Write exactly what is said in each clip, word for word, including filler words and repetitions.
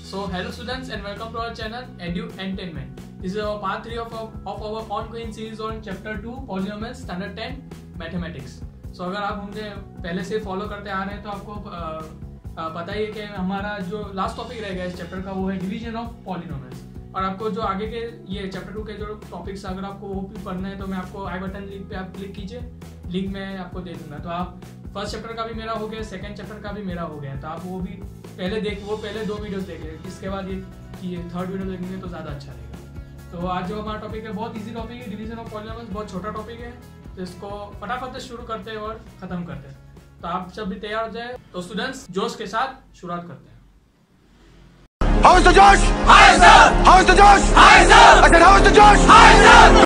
So hello students and welcome to our channel Edu-Entertainment. This is our part three of our, of our ongoing series on chapter two Polynomial Standard ten Mathematics. So अगर आप मुझे पहले से follow करते आ रहे हैं तो आपको आ, आ, पता ही है कि हमारा जो लास्ट टॉपिक रहेगा इस चैप्टर का वो है डिवीजन ऑफ पॉलिनोमियल्स। और आपको जो आगे के ये चैप्टर टू के जो टॉपिक्स अगर आपको वो भी पढ़ना है तो मैं आपको आई बटन लिंक पे आप क्लिक कीजिए, लिंक मैं आपको दे दूंगा। तो आप फर्स्ट चैप्टर का भी मेरा हो गया, सेकंड चैप्टर का भी मेरा हो गया, तो आप वो भी पहले देख वो पहले दो वीडियोस देख लें, इसके बाद ये कि ये थर्ड वीडियो देखेंगे तो ज़्यादा अच्छा रहेगा। तो आज जो हमारा टॉपिक है बहुत इजी टॉपिक है, डिवीजन ऑफ पॉलिनोमियल्स, बहुत छोटा टॉपिक है, तो इसको फटाफट से शुरू करते हैं और ख़त्म करते हैं। तो आप जब भी तैयार हो जाए तो स्टूडेंट्स जोश के साथ शुरुआत करते हैं। How's the Josh? Hi sir. How's the Josh? Hi sir. I said how's the Josh? Hi sir.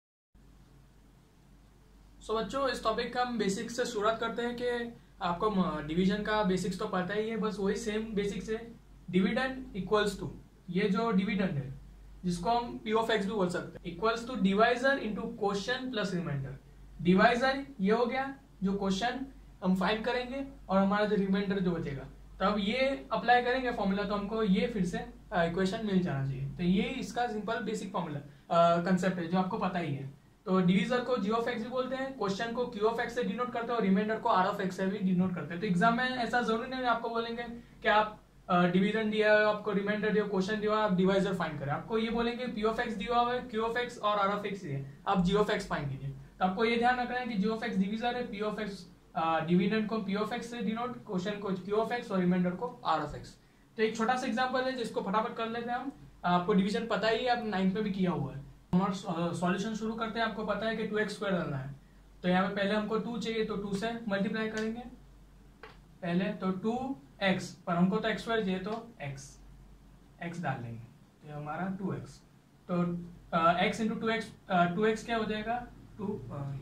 So so, बच्चों इस टॉपिक का हम बेसिक्स से शुरुआत करते हैं कि आपको डिवीजन का बेसिक्स तो पता ही है, बस वही सेम बेसिक्स है। डिविडेंड इक्वल्स टू, ये जो डिविडेंड है जिसको हम पी ऑफ एक्स भी बोल सकते हैं, equals to divisor into quotient plus remainder. Divisor ये हो गया जो क्वोशिएंट हम फाइंड करेंगे और हमारा जो रिमाइंडर जो बचेगा, तब ये अप्लाई करेंगे फॉर्मूला तो हमको ये फिर से इक्वेशन मिल जाना चाहिए। तो ये इसका सिंपल बेसिक फॉर्मूला कंसेप्ट है जो आपको पता ही है। तो डिवीजर को जी ऑफ एक्स भी बोलते हैं, क्वेश्चन को क्यू ऑफ एक्स से डिनोट करते हैं और रिमाइंडर को आर ऑफ एक्स से भी डिनोट करते हैं। तो एग्जाम में ऐसा जरूरी नहीं है आपको बोलेंगे कि आप डिवीजन दिया है, आपको रिमाइंडर दिया, क्वेश्चन दिया, आप डिवाइजर फाइंड करें। आपको ये बोलेंगे पी ऑफ एक्स दिया हुआ है, क्यू ऑफ एक्स और आर ऑफ एक्स है, आप जी ऑफ एक्स फाइंड कीजिए। तो आपको ये ध्यान रखना है कि जी ऑफ एक्स डिवीजर है, पी ऑफ एक्स डिविडेंड को पी ऑफ एक्स से डिनोट, क्वेश्चन को क्यू ऑफ एक्स और रिमाइंडर को आर ऑफ एक्स। तो एक छोटा सा एग्जांपल है जिसको फटाफट कर लेते हैं हम। आपको डिवीजन पता ही है, आप नाइन्थ में भी किया हुआ है। हमारा सॉल्यूशन शुरू करते हैं। आपको पता है कि टू एक्स स्क्वायर डालना है, तो यहाँ पे पहले हमको टू चाहिए तो टू से मल्टीप्लाई करेंगे पहले, तो टू एक्स, पर हमको तो एक्स स्क्वायर चाहिए तो एक्स एक्स डाल लेंगे, तो हमारा टू एक्स। तो x into two x, two x क्या हो जाएगा, टू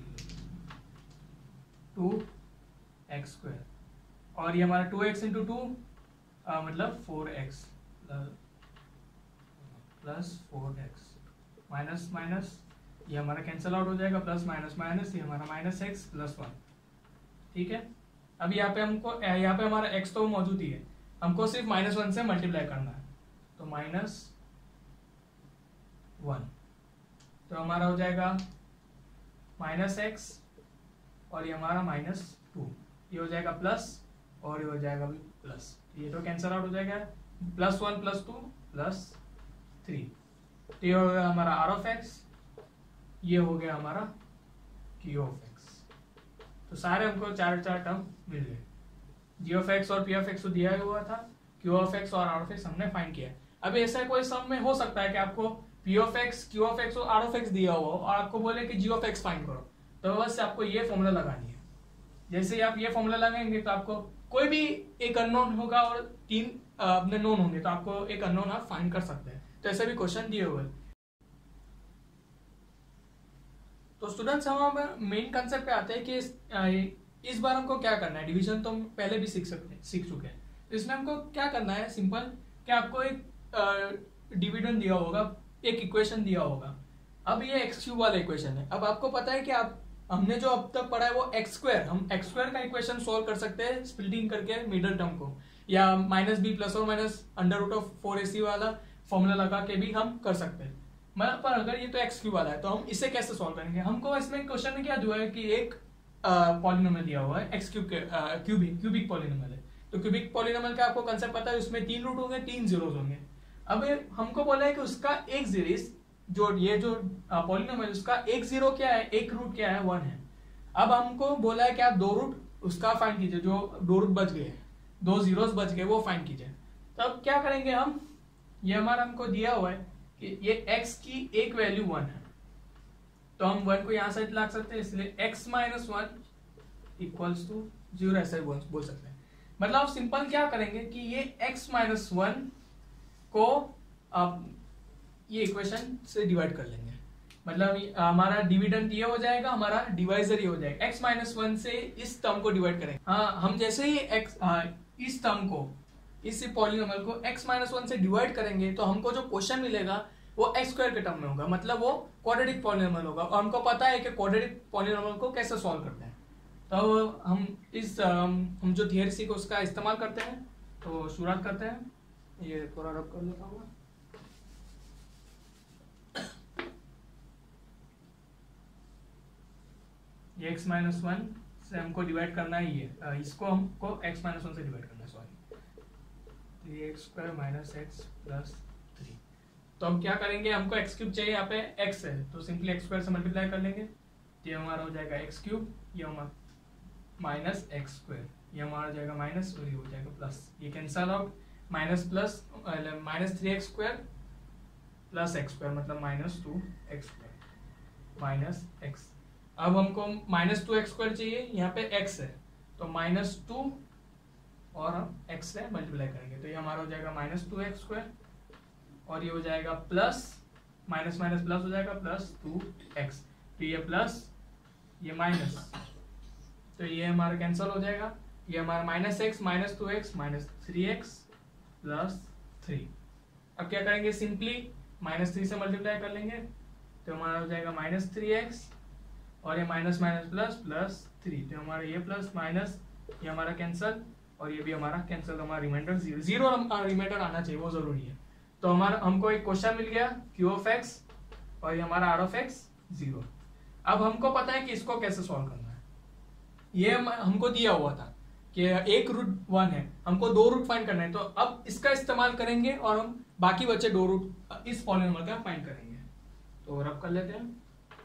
टू एक्स स्क्वायर, और ये हमारा टू एक्स इंटू टू मतलब four x plus four x, minus minus ये हमारा कैंसिल आउट हो जाएगा, प्लस माइनस माइनस ये हमारा माइनस एक्स प्लस वन। ठीक है, अब यहाँ पे हमको यहाँ पे हमारा एक्स तो मौजूद ही है, हमको सिर्फ माइनस वन से मल्टीप्लाई करना है, तो माइनस वन, तो हमारा हो जाएगा माइनस एक्स और ये हमारा माइनस टू, ये हो जाएगा प्लस और ये हो जाएगा भी प्लस, ये तो कैंसिल आउट हो जाएगा, plus one plus two plus three, तो ये हो गया हमारा आर ऑफ एक्स, ये हो गया हमारा क्यू ऑफ एक्स। तो सारे हमको चार चार टर्म मिल गए, जी ऑफ एक्स और पी ऑफ एक्स तो दिया हुआ था, क्यू ऑफ एक्स और आर ऑफ एक्स हमने फाइंड किया। अब ऐसा कोई सम में हो सकता है कि आपको p of x, q of x और आर ऑफ एक्स दिया हुआ हो और आपको बोले कि जी ऑफ एक्स फाइंड करो, तो बस आपको ये फॉर्मूला लगानी है। जैसे ही आप ये फॉर्मूला लगाएंगे तो आपको कोई भी एक अननोन होगा और तीन अपने नोन होंगे, तो आपको एक अननोन आप फाइंड कर सकते हैं। तो ऐसे भी क्वेश्चन दिए हुए। तो स्टूडेंट्स हम मेन कंसेप्ट पे आते हैं कि इस, इस बार हमको क्या करना है। डिवीजन तो हम पहले भी सीख सकते सीख चुके हैं, तो इसमें हमको क्या करना है, सिंपल कि आपको एक डिविडेंड दिया होगा, एक इक्वेशन दिया होगा। अब ये एक्स क्यूब वाला इक्वेशन है। अब आपको पता है कि आप हमने जो अब तक पढ़ा है वो एक्स स्क्वायर, हम एक्स स्क्वायर का इक्वेशन सॉल्व कर सकते हैं स्प्लिटिंग करके मिडिल टर्म को, या माइनस बी प्लस और minus under root of four a c वाला फॉर्मूला लगा के भी हम कर सकते हैं। मतलब पर अगर ये तो एक्स क्यूब वाला है तो हम इसे कैसे सॉल्व करेंगे। हमको इसमें क्वेश्चन में क्या दिया है कि एक पॉलिनोमियल दिया हुआ है एक्स क्यूब के, क्यूबिक क्यूबिक पॉलिनोमियल है। तो क्यूबिक पॉलिनोमियल का आपको कंसेप्ट पता है, उसमें तीन रूट होंगे, तीन जीरोस होंगे। अब हमको बोला है कि उसका एक जीरो जो ये जो पॉलिनोमियल उसका एक जीरो क्या है, एक रूट क्या है, वन है। अब हमको बोला है कि आप दो रूट उसका फाइंड कीजिए, जो दो रूट बच गए, दो जीरोस बच गए वो फाइंड कीजिए। तब क्या करेंगे हम, ये हमारा हमको दिया हुआ है कि ये x की एक वैल्यू वन है, तो हम वन को यहां से ला सकते हैं, इसलिए x minus one equals to zero ऐसे बोल सकते हैं। मतलब आप सिंपल क्या करेंगे कि ये x माइनस वन को आप ये इक्वेशन से डिवाइड कर लेंगे, मतलब हमारा डिविडेंड ये हो जाएगा, हमारा डिवाइजर ये हो जाएगा। x माइनस वन से इस टर्म को डिवाइड करेंगे। हाँ, हम जैसे ही x हाँ, इस टर्म को, इस पॉलिनोमियल को x माइनस वन से डिवाइड करेंगे तो हमको जो क्वेश्चन मिलेगा वो एक्स स्क्वायर के टर्म में होगा, मतलब वो क्वाड्रेटिक पॉलिनोमियल होगा। और हमको पता है कि क्वाड्रेटिक पॉलिनोमियल को कैसे सॉल्व करते हैं, तो हम इस हम जो थियरी को उसका इस्तेमाल करते हैं। तो शुरुआत करते हैं। ये पूरा रब कर लेता हूँ। ये x माइनस वन से हमको डिवाइड करना ही है, इसको हमको x माइनस वन से डिवाइड करना है, sorry. Three x square minus x plus three. तो हम क्या करेंगे, हमको एक्स क्यूब चाहिए, यहाँ पे x है तो सिंपली एक्स स्क्वायर से मल्टीप्लाई कर लेंगे, तो ये हमारा हो जाएगा एक्स क्यूब, ये हमारा माइनस एक्स स्क्वायर, ये हमारा जाएगा माइनस और ये हो जाएगा प्लस, ये cancel out, minus plus minus three x square plus x square मतलब minus two x square minus x. अब हमको माइनस टू एक्स स्क्वायर चाहिए, यहाँ पे x है तो माइनस टू और हम x से मल्टीप्लाई करेंगे, तो ये हमारा हो जाएगा माइनस टू एक्स स्क्वायर और ये हो जाएगा प्लस माइनस माइनस प्लस हो जाएगा प्लस टू एक्स, तो ये प्लस ये माइनस, तो ये हमारा कैंसिल हो जाएगा, ये हमारा minus x minus two x minus three x plus three. अब क्या करेंगे, सिंपली माइनस थ्री से मल्टीप्लाई कर लेंगे, तो हमारा हो जाएगा माइनस थ्री एक्स और ये minus minus plus plus three, तो हमारा ये प्लस माइनस ये हमारा कैंसिल और ये भी हमारा कैंसिल, हमारा रिमाइंडर जीरो जीरो रिमाइंडर आना चाहिए, वो जरूरी है। तो हमारा हमको एक क्वेश्चन मिल गया क्यू ऑफ एक्स और ये हमारा आर ऑफ एक्स जीरो। अब हमको पता है कि इसको कैसे सॉल्व करना है, ये हम, हमको दिया हुआ था कि एक रूट वन है, हमको दो रूट फाइंड करना है, तो अब इसका इस्तेमाल करेंगे और हम बाकी बचे दो रूट इस पॉलिनॉमियल का फाइंड करेंगे। तो रब कर लेते हैं,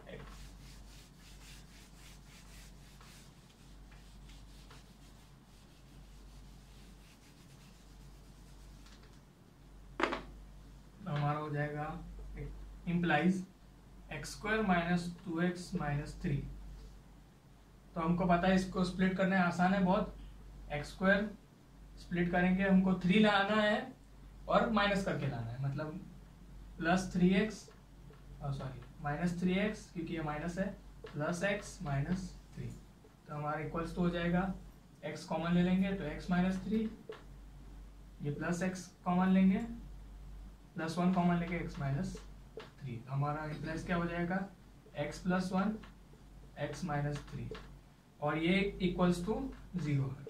हमारा हो जाएगा implies x square minus two x minus three. तो हमको पता है इसको स्प्लिट करना है, आसान है बहुत। एक्स स्क्वायर स्प्लिट करेंगे, हमको थ्री लाना है और माइनस करके लाना है, मतलब plus three x sorry minus three x क्योंकि ये माइनस है, प्लस एक्स माइनस थ्री। तो हमारा इक्वल्स तो हो जाएगा, एक्स कॉमन ले लेंगे तो एक्स माइनस थ्री, ये प्लस एक्स कॉमन लेंगे प्लस वन कॉमन लेके एक्स माइनस थ्री, हमारा प्लस क्या हो जाएगा x plus one x minus three और ये इक्वल्स टू जीरो है।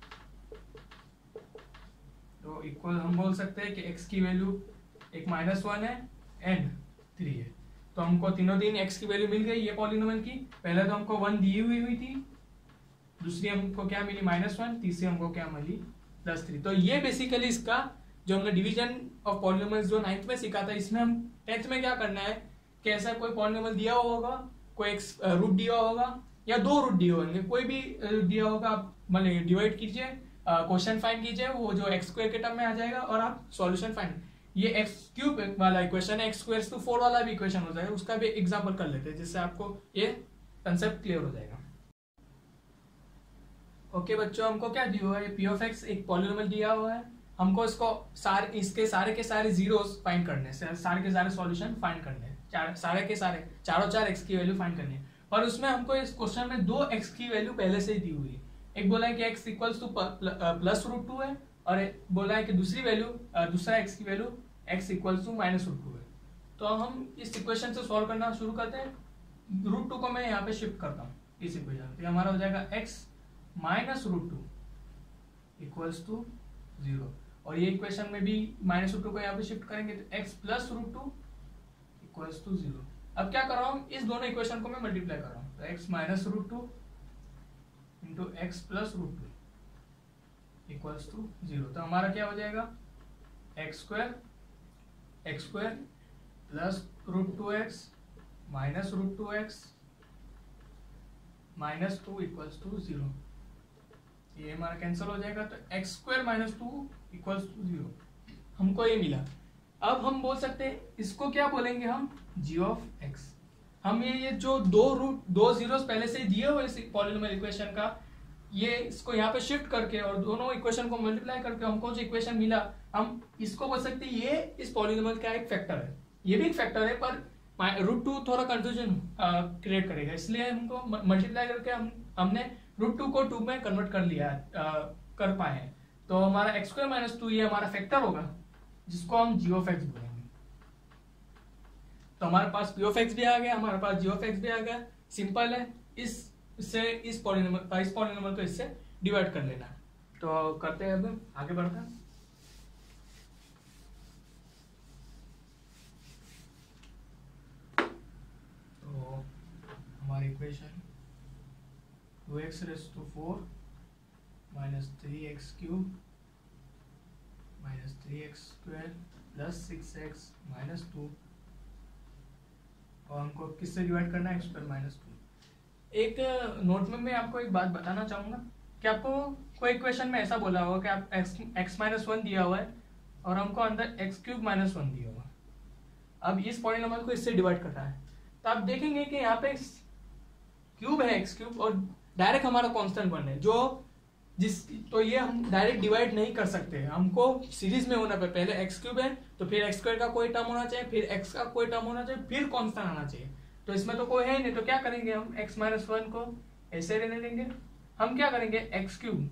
तो इक्वल हम बोल सकते हैं कि x की वैल्यू एक माइनस वन है एंड थ्री है, तो हमको तीनों दिन x की वैल्यू मिल गई ये पॉलिनोमियल की। पहले तो हमको वन दी हुई हुई थी, दूसरी हमको क्या मिली माइनस वन, तीसरी हमको क्या मिली प्लस थ्री। तो ये बेसिकली इसका जो हमने डिवीजन ऑफ पॉलिनोमियल्स जो नाइन्थ में सीखा था, इसमें हम टेंथ में क्या करना है कि ऐसा कोई पॉलिनोमियल दिया हुआ होगा, कोई एक रूट दिया होगा या दो रूट दिए होंगे, कोई भी दिया होगा, आप मतलब डिवाइड कीजिए, क्वेश्चन फाइंड कीजिए, वो जो एक्स स्क्वायर के टर्म में आ जाएगा और आप सॉल्यूशन फाइंड। ये एक्स क्यूब वाला इक्वेशन है, एक्स स्क्वायर टू फोर वाला भी इक्वेशन हो जाएगा, उसका भी एग्जाम्पल कर लेते हैं जिससे आपको ये कंसेप्ट क्लियर हो जाएगा। ओके बच्चों, हमको क्या दिया हुआ है, पी ऑफ एक्स एक पॉलिनोमियल दिया हुआ है, हमको इसको सारे इसके सारे के सारे जीरोस फाइंड करने हैं, सारे के सारे सॉल्यूशन फाइंड करने हैं, चार सारे के सारे चारों चार एक्स की वैल्यू फाइंड करनी है। और उसमें हमको इस क्वेश्चन में दो एक्स की वैल्यू पहले से ही दी हुई है, एक बोला है कि x equals to plus root two है और बोला है कि दूसरी वैल्यू दूसरा एक्स की value x equals to minus root two है। तो हम इस इक्वेशन से सॉल्व करना शुरू करते हैं। रूट टू को मैं यहाँ पे शिफ्ट करता हूँ इस इक्वेशन, तो हमारा हो जाएगा x minus root two equals to zero, और ये इक्वेशन में भी माइनस रूट टू को यहाँ पे शिफ्ट करेंगे तो x plus root two equals to zero. अब क्या कर रहा हूँ, इस दोनों इक्वेशन को मैं मल्टीप्लाई कर रहा हूँ, तो x minus root two into x plus root two equals to zero. तो हमारा क्या हो जाएगा x square x square plus root two x minus root two x minus two equals to zero. ये हमारा कैंसिल हो जाएगा, तो x square minus two equals to zero, हमको ये मिला। अब हम बोल सकते हैं इसको क्या बोलेंगे हम, जी ऑफ एक्स। हम ये ये जो दो रूट दो जीरोस पहले से दिए हुए इस पॉलिनोमियल इक्वेशन का, ये इसको यहाँ पे शिफ्ट करके और दोनों इक्वेशन को मल्टीप्लाई करके हमको जो इक्वेशन मिला, हम इसको बोल सकते हैं ये इस पॉलिनोमियल का एक फैक्टर है। ये भी एक फैक्टर है पर रूट टू थोड़ा कंफ्यूजन क्रिएट करेगा, इसलिए हमको मल्टीप्लाई करके हम हमने रूट टू को टू में कन्वर्ट कर लिया आ, कर पाए हैं। तो हमारा एक्स स्क्वायर माइनस टू ये हमारा फैक्टर होगा जिसको हम जी ऑफ एक्स बोलेंगे। तो हमारे पास पी ऑफ एक्स भी आ गया, हमारे पास जी ऑफ एक्स भी आ गया। सिंपल है, इस से इस पॉलिनोमियल इस पॉलिनोमियल को इससे डिवाइड कर लेना है। तो करते हैं, अब आगे बढ़ते हैं। हमारी equation two x raise to four minus three x cube minus three x square plus six x minus two, और हमको किससे डिवाइड करना है, एक्स स्क्वायर माइनस टू। एक नोट में मैं आपको एक बात बताना चाहूँगा कि आपको कोई इक्वेशन में ऐसा बोला होगा कि आप एक्स एक्स माइनस वन दिया हुआ है और हमको अंदर एक्स क्यूब माइनस वन दिया हुआ। अब इस पॉलिनोमियल को इससे डिवाइड करना है, तो आप देखेंगे कि यहाँ पे क्यूब है एक्स क्यूब और डायरेक्ट हमारा कांस्टेंट वन है, जो जिस तो ये हम डायरेक्ट डिवाइड नहीं कर सकते, हमको सीरीज में होना पड़े। पहले एक्स क्यूब है तो फिर एक्स स्क्वायर का कोई टर्म होना चाहिए, फिर एक्स का कोई टर्म होना चाहिए, फिर कांस्टेंट आना चाहिए। तो इसमें तो कोई है नहीं, तो क्या करेंगे हम x माइनस वन को ऐसे रहने देंगे। हम क्या करेंगे एक्स क्यूब,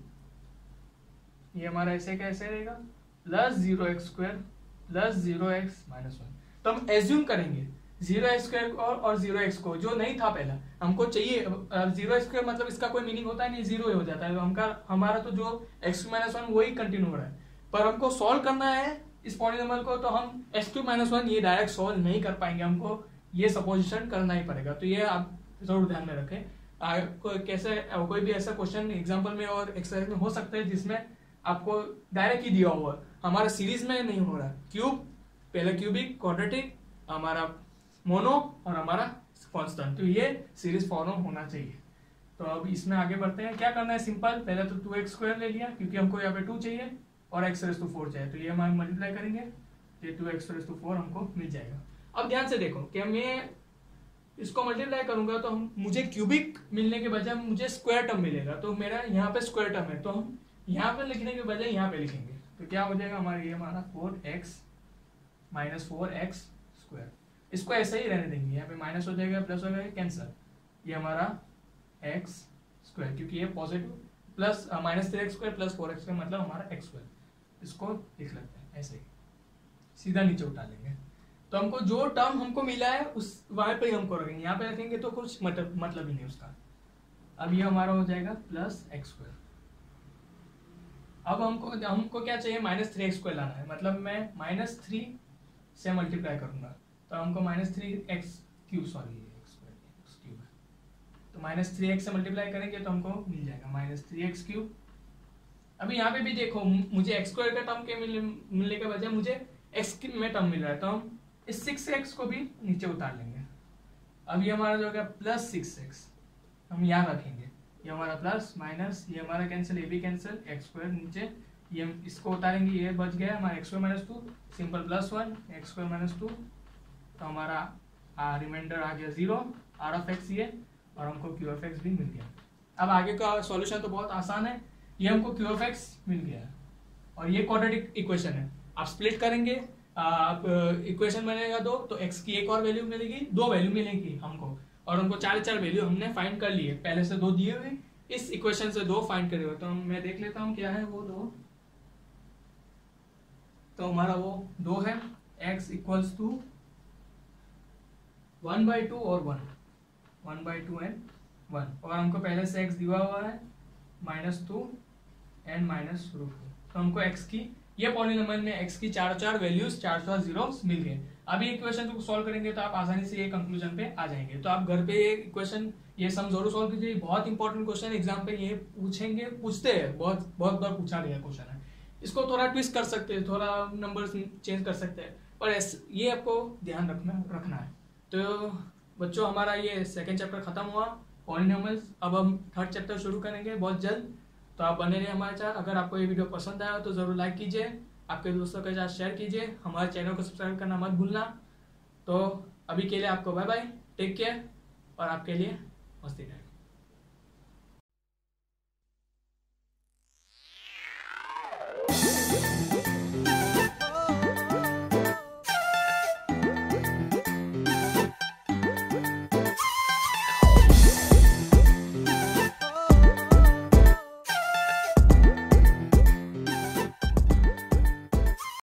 ये हमारा ऐसे का ऐसे रहेगा, plus zero x square plus zero x minus one. तो हम एज्यूम करेंगे जीरो एक्स स्क्वायर और, और जीरो एक्स को, जो नहीं था पहला हमको चाहिए जीरो एक्स स्क्वायर, मतलब इसका कोई मीनिंग होता है नहीं, जीरो हो जाता है। तो हमका हमारा तो जो एक्स क्यूब माइनस वन वही कंटिन्यू हो रहा है, पर हमको सॉल्व करना है इस पॉलिनोमियल को, तो हम एक्स क्यूब माइनस वन ये डायरेक्ट सॉल्व नहीं कर पाएंगे, हमको ये सपोजिशन करना ही पड़ेगा। तो ये आप जरूर ध्यान में रखें। को, कैसे कोई भी ऐसा क्वेश्चन एग्जाम्पल में और एक्सरसाइज में हो सकता है जिसमें आपको डायरेक्ट ही दिया हुआ, हमारा सीरीज में नहीं हो रहा। क्यूब पहले क्यूबिक क्वाड्रेटिक, हमारा मोनो और हमारा कांस्टेंट, तो ये सीरीज फॉलो होना चाहिए। तो अब इसमें आगे बढ़ते हैं। क्या करना है, सिंपल, पहले तो टू एक्स स्क्वायर ले लिया क्योंकि हमको यहाँ पे टू चाहिए और एक्स रेस टू फोर चाहिए, तो ये हम मल्टीप्लाई करेंगे, ये two x raise to four हमको मिल जाएगा। अब ध्यान से देखो कि मैं इसको मल्टीप्लाई करूंगा तो हम मुझे क्यूबिक मिलने के बजाय मुझे स्क्वायर टर्म मिलेगा, तो मेरा यहाँ पे स्क्वायर टर्म है, तो हम यहाँ पे लिखने के बजाय यहाँ पे लिखेंगे। तो क्या हो जाएगा हमारा, ये हमारा four x minus four x square, इसको ऐसे ही रहने देंगे, यहाँ पे माइनस हो जाएगा प्लस हो जाएगा कैंसर, ये हमारा एक्स स्क्वायर क्योंकि ये positive, plus minus three x square plus four x square मतलब हमारा एक्स स्क्वायर, इसको लिख लेते हैं ऐसे ही, सीधा नीचे उठा लेंगे। तो हमको जो टर्म हमको मिला है उस वहां पे ही हमको रखेंगे, यहाँ पे रखेंगे तो कुछ मतलब मतलब ही नहीं उसका। अब ये हमारा हो जाएगा प्लस एक्स स्क्वायर। अब हमको हमको क्या चाहिए, माइनस थ्री एक्स स्क्वायर लाना है, मतलब मैं माइनस थ्री से मल्टीप्लाई करूंगा, तो हमको minus three x cube sorry x cube है, तो माइनस थ्री एक्स से मल्टीप्लाई करेंगे तो हमको मिल जाएगा माइनस थ्री एक्स क्यूब। अभी यहाँ पे भी देखो मुझे एक्स स्क्वायर का टर्म के मिल, मिलने के बजाय मुझे एक्स में टर्म मिल रहा है, तो हम इस सिक्स एक्स को भी नीचे उतार लेंगे। अब ये हमारा जो होगा प्लस सिक्स एक्स, हम यहाँ रखेंगे, ये हमारा प्लस माइनस, ये हमारा कैंसिल, ये भी कैंसिल, एक्स स्क्वायर नीचे, ये हम इसको उतारेंगे, ये बच गया हमारा x square minus two, simple plus one x square minus two, तो हमारा रिमाइंडर आ गया जीरो, आर ऑफ एक्स ये, और हमको क्यू ऑफ एक्स भी मिल गया। अब आगे का सॉल्यूशन तो बहुत आसान है, ये हमको क्यू ऑफ एक्स मिल गया और ये क्वाड्रेटिक इक्वेशन है। आप स्प्लिट करेंगे, आप इक्वेशन बनेगा दो, तो x की एक और वैल्यू मिलेगी, दो वैल्यू मिलेगी हमको, और हमको चार चार वैल्यू हमने फाइंड कर लिए, पहले से दो दिए हुए, इस इक्वेशन से दो फाइंड करे हुए। तो मैं देख लेता हूँ क्या है वो दो, तो हमारा वो दो है, x equals to one by two और one, one by two and one, और हमको पहले से x दिया हुआ है minus two and minus root two, तो हमको x की ये पॉलिनोमियल में x की चार चार वैल्यूज चार चार जीरोस मिल गए। अभी इक्वेशन को सॉल्व करेंगे तो आप आसानी से ये कंक्लूजन पे आ जाएंगे। तो आप घर पे ये इक्वेशन ये सम जरूर सॉल्व कीजिए, बहुत इंपॉर्टेंट क्वेश्चन एग्जाम पे ये पूछेंगे, पूछते हैं, बहुत बहुत बार पूछा गया क्वेश्चन है। इसको थोड़ा ट्विस्ट कर सकते हैं, थोड़ा नंबर्स चेंज कर सकते हैं, पर ये आपको ध्यान रखना रखना है। तो बच्चों हमारा ये सेकेंड चैप्टर खत्म हुआ पॉलिनोमियल्स, अब हम थर्ड चैप्टर शुरू करेंगे बहुत जल्द। तो आप बने रहिए हमारे साथ। अगर आपको ये वीडियो पसंद आया तो जरूर लाइक कीजिए, आपके दोस्तों के साथ शेयर कीजिए, हमारे चैनल को सब्सक्राइब करना मत भूलना। तो अभी के लिए आपको बाय बाय, टेक केयर, और आपके लिए मस्ती टाइम।